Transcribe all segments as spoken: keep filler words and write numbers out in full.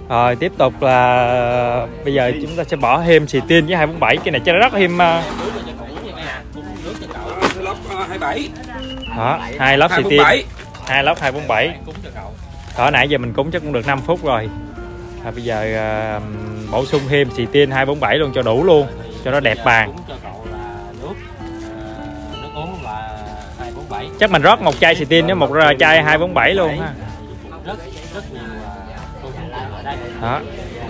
Rồi tiếp tục là bây giờ chúng ta sẽ bỏ thêm xì tin với hai bốn bảy. Cái này cho nó rất thêm uh... đó, hai lốc xì tin, hai lốc hai bốn bảy. Đó, nãy giờ mình cúng chắc cũng được năm phút rồi. À, bây giờ uh, bổ sung thêm xì tin hai bốn bảy luôn cho đủ luôn, cho nó đẹp bàn. Chắc mình rót một chai xì tin với một chai hai bốn bảy luôn ha. Đó.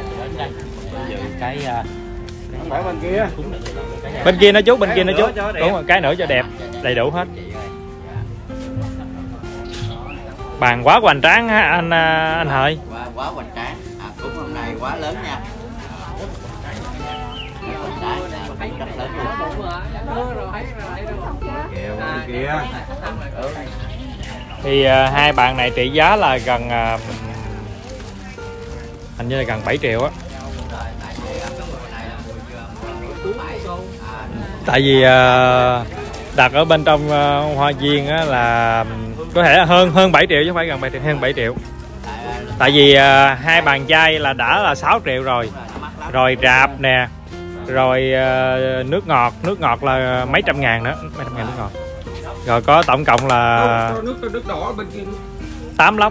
Cái bên kia, bên kia nó chút, bên kia nó chút, đúng rồi, cái nữa cho đẹp, đầy đủ hết. Bàn quá hoành tráng ha anh anh Hợi. Quá, quá hoành tráng, à, cúng hôm nay quá lớn nha. Thì uh, hai bàn này trị giá là gần uh, hình như là gần bảy triệu á. Tại vì uh, đặt ở bên trong uh, Hoa Viên á là có thể là hơn hơn bảy triệu chứ không phải gần bảy triệu, hơn bảy triệu. Tại vì uh, hai bàn chai là đã là sáu triệu rồi. Rồi rạp nè, rồi uh, nước ngọt, nước ngọt là mấy trăm ngàn nữa, mấy trăm ngàn nước ngọt. Rồi có tổng cộng là nước nước đỏ bên kia tám lốc.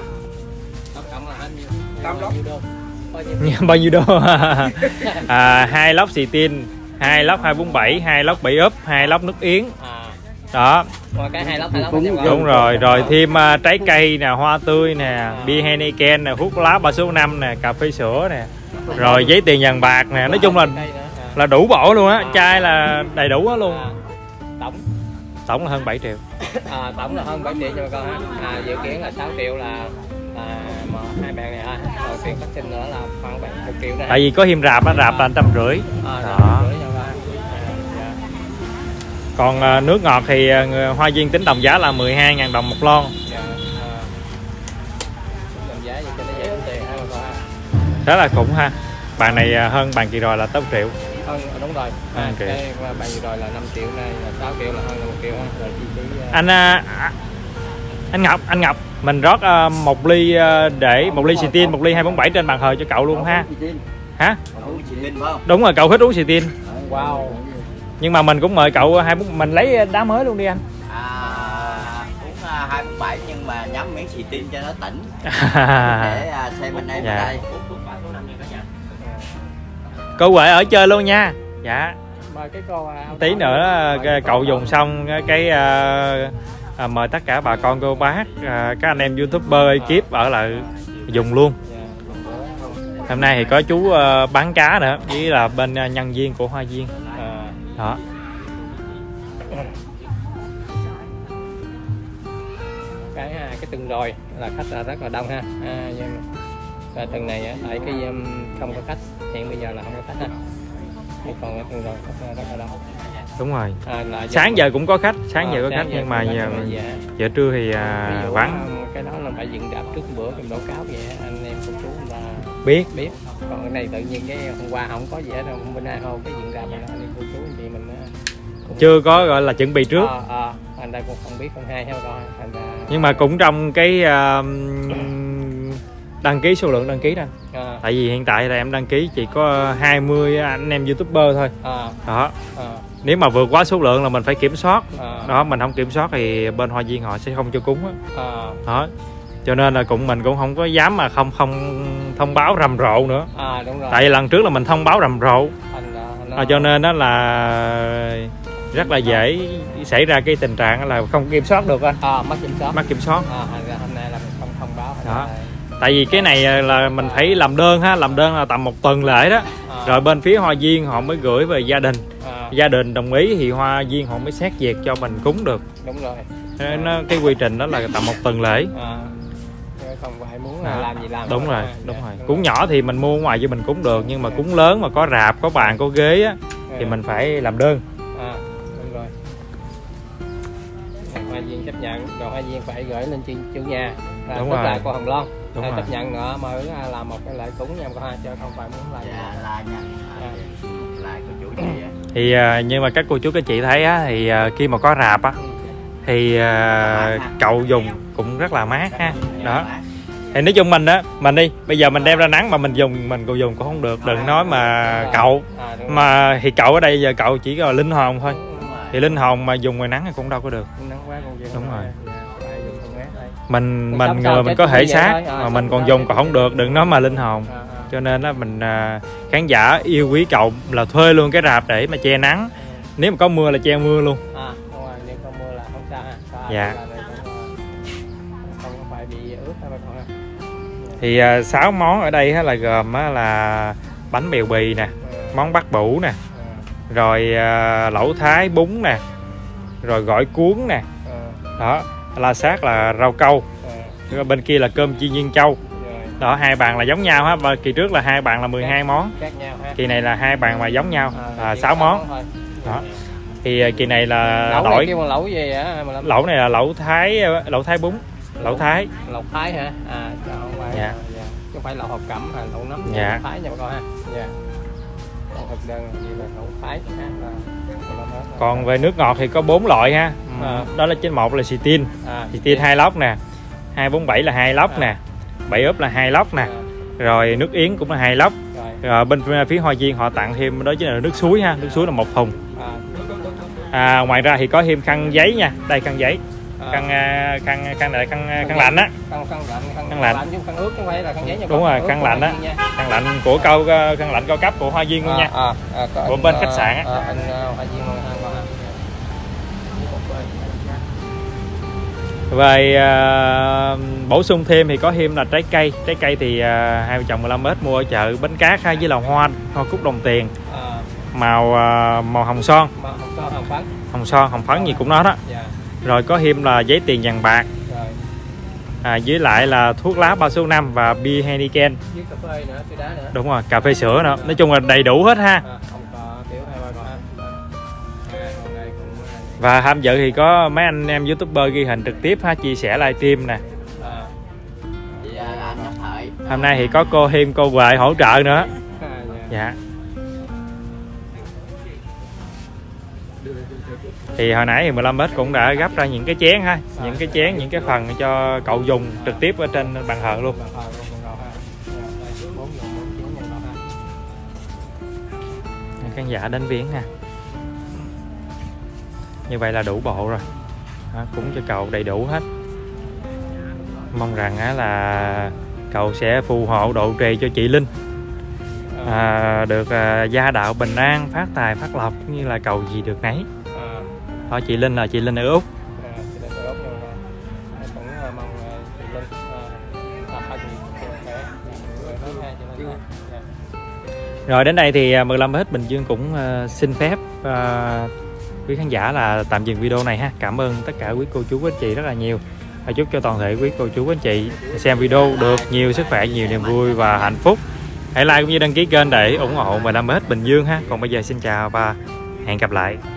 tám lốc. Bao nhiêu đô? À, hai lốc xì tin, hai lốc hai bốn bảy, hai lốc bảy úp, hai lốc nước yến. Đó. Cái hai lốc, hai lốc đúng rồi, rồi thêm uh, trái cây nè, hoa tươi nè, bia Heineken nè, hút lá ba số năm nè, cà phê sữa nè. Rồi giấy tiền vàng bạc nè, nói chung là là đủ bộ luôn á, chai là đầy đủ hết luôn. Tổng tổng là hơn bảy triệu. À, tổng là hơn bảy triệu cho con ha. À, dự kiến là sáu triệu là à, hai bàn này ha. Rồi tiền phát sinh nữa là khoảng một triệu này. Tại vì có thêm rạp á, rạp là trăm rưỡi. À, đó. Còn uh, nước ngọt thì uh, Hoa Viên tính đồng giá là mười hai ngàn đồng một lon. Dạ. À, đồng giá vậy cho nó dễ tiền ha bà con ha. Đó là cũng ha. Bàn này uh, hơn bàn kỳ rồi là tám triệu. Hơn, đúng rồi. À, cái bàn kỳ rồi là năm triệu, này là sáu triệu, là hơn một triệu ha. Rồi chi phí uh... Anh uh, anh Ngọc, anh Ngọc, mình rót uh, một ly uh, để một ly xì tin, một ly hai bốn bảy trên bàn thờ cho cậu luôn ha. Hả? Đúng rồi, cậu thích uống xì tin. Wow. Nhưng mà mình cũng mời cậu hai bốn, mình lấy đá mới luôn đi anh. À, uống hai bốn bảy nhưng mà nhắm miếng xì tin cho nó tỉnh. Để uh, xem bên đây bên đây. Cô Huệ ở chơi luôn nha. Dạ. Mời cái cô tí nữa cậu dùng xong cái uh, à, mời tất cả bà con cô bác, à, các anh em YouTuber ekip ở lại dùng luôn. Hôm nay thì có chú uh, bán cá nữa, với là bên uh, nhân viên của Hoa Viên. Đó. Cái cái tuần rồi là khách là rất là đông ha. À, nhưng và tuần này tại cái um, không có khách, hiện bây giờ là không có khách ha. Còn cái tuần rồi khách rất là đông. Đúng rồi. À, sáng giờ cũng có khách, sáng à, giờ có sáng khách giờ nhưng mà giờ, giờ, giờ trưa thì uh, vắng. Cái đó là phải dựng rạp trước bữa trong đổ cáo vậy anh em cô chú người ta biết biết. Còn cái này tự nhiên cái hôm qua không có gì hết đâu, bên nay không cái dựng rạp này anh em cô chú anh chị mình cũng... chưa có gọi là chuẩn bị trước. À, à, anh đây cũng không biết con hai hay con thành ra... Nhưng mà cũng trong cái uh, đăng ký, số lượng đăng ký đó. À. Tại vì hiện tại là em đăng ký chỉ có hai mươi anh em YouTuber thôi. À. Đó. À. Nếu mà vượt quá số lượng là mình phải kiểm soát. À. Đó, mình không kiểm soát thì bên Hoa Viên họ sẽ không cho cúng á. À. Đó. Cho nên là cũng mình cũng không có dám mà không không thông báo rầm rộ nữa. À, đúng rồi. Tại vì lần trước là mình thông báo rầm rộ. Anh, anh... À, cho nên đó là rất là dễ xảy ra cái tình trạng là không kiểm soát được anh. À, mất kiểm soát. Mất kiểm soát. À, hôm nay là mình không thông báo. Đó. Tại vì cái này là mình phải làm đơn ha, làm đơn là tầm một tuần lễ đó. À. Rồi bên phía Hoa Viên họ mới gửi về gia đình. À. Gia đình đồng ý thì Hoa Viên họ mới xét duyệt cho mình cúng được. Đúng rồi. Nó, cái quy trình đó là tầm một tuần lễ. À. Không phải muốn à. làm gì làm. Đúng rồi, đúng rồi. Cúng nhỏ thì mình mua ngoài cho mình cúng được, nhưng mà cúng lớn mà có rạp, có bàn, có ghế á thì mình phải làm đơn. À, đúng rồi. Hoa Viên chấp nhận, rồi Hoa Viên phải gửi lên chủ nhà. À, đúng rồi. Là cô Hồng Loan. Đúng à, chấp nhận nữa mới làm một cái lễ cúng nha cô ha, chứ không phải muốn lại dạ, là nha. À. Lại cô chủ chị á. Thì uh, nhưng mà các cô chú các chị thấy á thì uh, khi mà có rạp á thì uh, cậu dùng cũng rất là mát ha. Đó. Thì nói chung mình á, mình đi bây giờ mình đem ra nắng mà mình dùng mình còn dùng cũng không được, đừng nói mà cậu mà thì cậu ở đây giờ cậu chỉ là linh hồn thôi, thì linh hồn mà dùng ngoài nắng thì cũng đâu có được. Đúng rồi, mình mình người mình có thể xác mà mình còn dùng còn không được, đừng nói mà linh hồn. Cho nên là mình khán giả yêu quý cậu là thuê luôn cái rạp để mà che nắng, nếu mà có mưa là che mưa luôn. À, đúng rồi, nếu có mưa là không sao ha. Dạ. Không phải bị ướt ha bà con ha. Thì sáu uh, món ở đây á, là gồm á, là bánh bèo bì nè, ừ. món bát bủ nè, ừ. rồi uh, lẩu thái bún nè, rồi gỏi cuốn nè, ừ. đó, la sát là rau câu, ừ. bên kia là cơm chiên nhân châu. Đó, hai bàn là giống nhau ha, và kỳ trước là hai bàn là mười hai món, kỳ này là hai bàn mà giống nhau là sáu món. Đó. Thì kỳ này là lẩu đổi này lẩu gì hả? Lẩu này là lẩu thái, lẩu thái bún, lẩu thái. Lẩu thái hả? À, không phải. Dạ. Dạ. Chứ không phải lẩu hộp cẩm hay lẩu nấm, dạ. Lẩu thái nha bà con ha. Dạ. Thực đơn gì là lẩu thái ha. Còn về nước ngọt thì có bốn loại ha. Ừ. À, đó là trên một là xì tin, à, xì tin hai lốc nè, hai bốn bảy là hai lốc à. nè, bảy úp là hai lốc nè, à. rồi nước yến cũng là hai lốc. Rồi. Rồi bên phía Hoa Viên họ tặng thêm đó chính là nước suối ha, nước suối là một thùng. À. À, ngoài ra thì có thêm khăn giấy nha, đây khăn giấy, à. khăn khăn khăn này là khăn khăn, khăn lạnh á, khăn khăn lạnh, khăn, khăn lạnh, chứ khăn ướt chứ không phải là khăn giấy nha. Đúng rồi, khăn lạnh á, khăn lạnh của câu khăn lạnh cao cấp của Hoa Viên luôn nha, à, à, à, của bên khách sạn á. À, anh Hoa Viên luôn ha. Về uh, bổ sung thêm thì có thêm là trái cây, trái cây thì uh, hai vợ chồng mười lăm ét mua ở chợ Bến Cát ha, với là hoa hoa cúc đồng tiền, à. màu uh, màu hồng son, hồng son hồng phấn, hồng son hồng phấn gì cũng đó đó. Yeah. Rồi có thêm là giấy tiền vàng bạc, rồi. À, với lại là thuốc lá ba số năm và bia Heineken, với cà phê nữa, đá nữa. Đúng rồi, cà phê sữa nữa, nói chung là đầy đủ hết ha. À. Và tham dự thì có mấy anh em YouTuber ghi hình trực tiếp ha, chia sẻ livestream nè. À. Hôm nay thì có cô Hiêm, cô Huệ hỗ trợ nữa. À, dạ. Thì hồi nãy thì mười lăm ét cũng đã gấp ra những cái chén ha, những cái chén, những cái phần cho cậu dùng trực tiếp ở trên bàn thờ luôn. Khán giả đến viếng ha. Như vậy là đủ bộ rồi, à, cũng cho cậu đầy đủ hết. Mong rằng á, là cậu sẽ phù hộ độ trì cho chị Linh, à, được à, gia đạo bình an, phát tài phát lộc, cũng như là cầu gì được nấy. Thôi chị Linh là chị Linh ở Úc. Rồi đến đây thì mười lăm ét Bình Dương cũng uh, xin phép uh, quý khán giả là tạm dừng video này ha. Cảm ơn tất cả quý cô chú quý anh chị rất là nhiều. Và chúc cho toàn thể quý cô chú quý anh chị xem video được nhiều sức khỏe, nhiều niềm vui và hạnh phúc. Hãy like cũng như đăng ký kênh để ủng hộ mười lăm ét Bình Dương ha. Còn bây giờ xin chào và hẹn gặp lại.